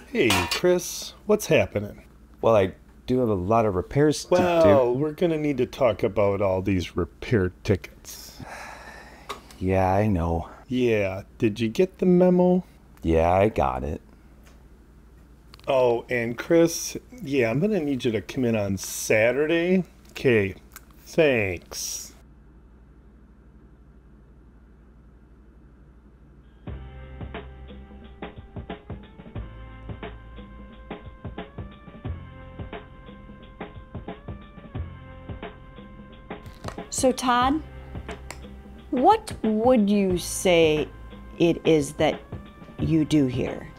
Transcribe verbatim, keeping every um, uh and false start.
Hey, Chris, what's happening? Well, I do have a lot of repairs to Well, do. we're gonna need to talk about all these repair tickets. Yeah, I know. Yeah, did you get the memo? Yeah, I got it. Oh, and Chris, yeah, I'm gonna need you to come in on Saturday. Okay, thanks. So Todd, what would you say it is that you do here?